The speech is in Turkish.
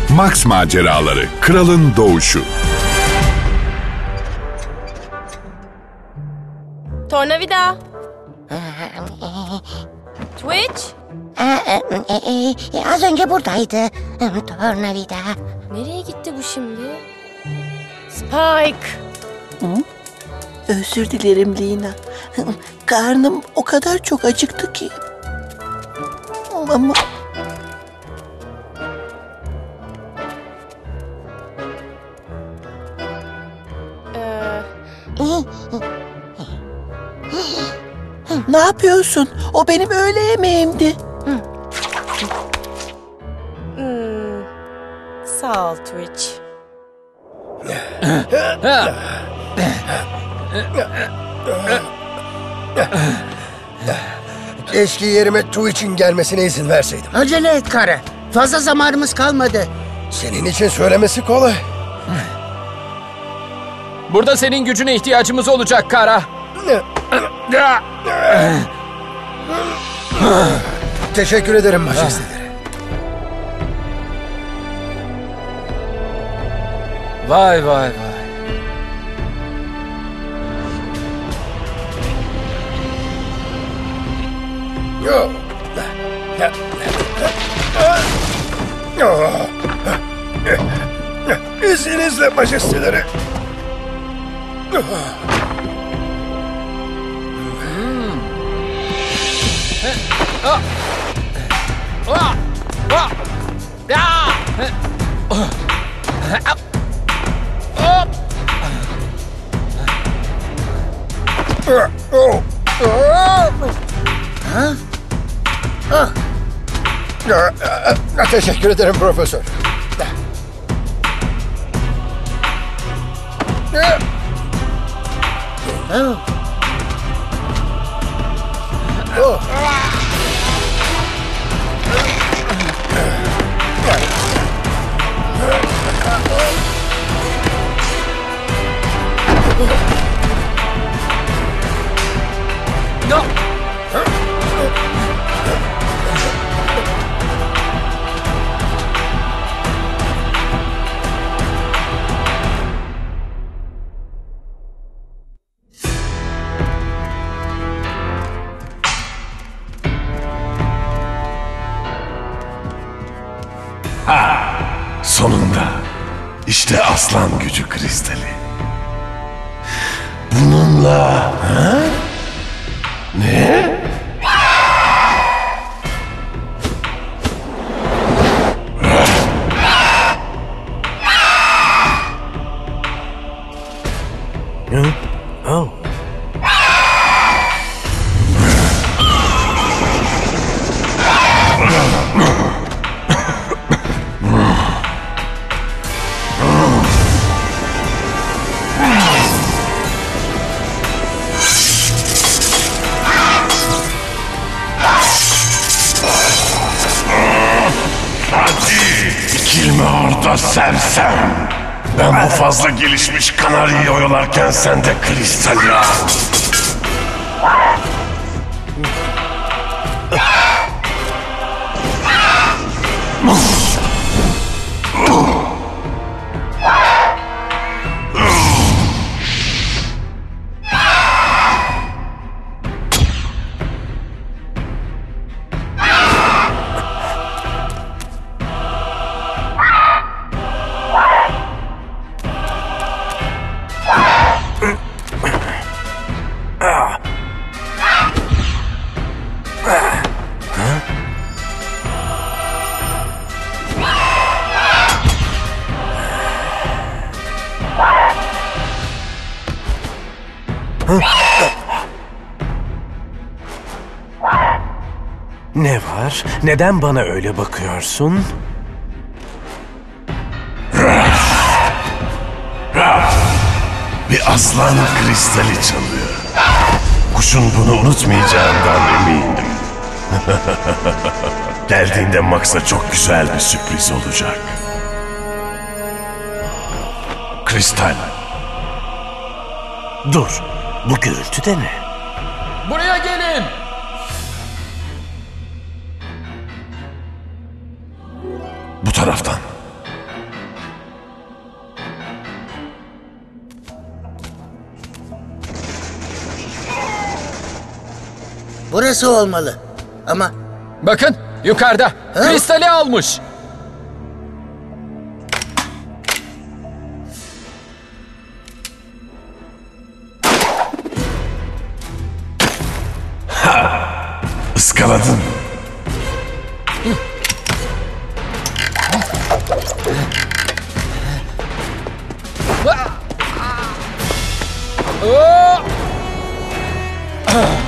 Max Maceraları, Kralın Doğuşu. Tornavida. Twitch. Az önce buradaydı. Tornavida. Nereye gitti bu şimdi? Spike. Özür dilerim Lina. Karnım o kadar çok acıktı ki. Ama... Ne yapıyorsun? O benim öğle yemeğimdi. Sağ ol Twitch. Eski yerime Twitch'in gelmesine izin verseydim. Acele et Kara. Fazla zamanımız kalmadı. Senin için söylemesi kolay. Burada senin gücüne ihtiyacımız olacak Kara. Teşekkür ederim majesteleri. Vay vay vay. İzninizle majesteleri. Teşekkür ederim profesör. Sonunda. İşte aslan gücü kristali. Bununla... Ha? Ne? Oh. Dikilme orada sersem. Ben bu fazla gelişmiş kanaryayı oyalarken sen de kristali al. Ne var? Neden bana öyle bakıyorsun? Bir aslan kristali çalıyor. Kuşun bunu unutmayacağından emindim. Geldiğinde Max'a çok güzel bir sürpriz olacak. Kristal. Dur, bu gürültü de ne? Buraya gelin. Bu taraftan. Burası olmalı. Ama Bakın yukarıda. Kristali almış. Iskaladın. Oo!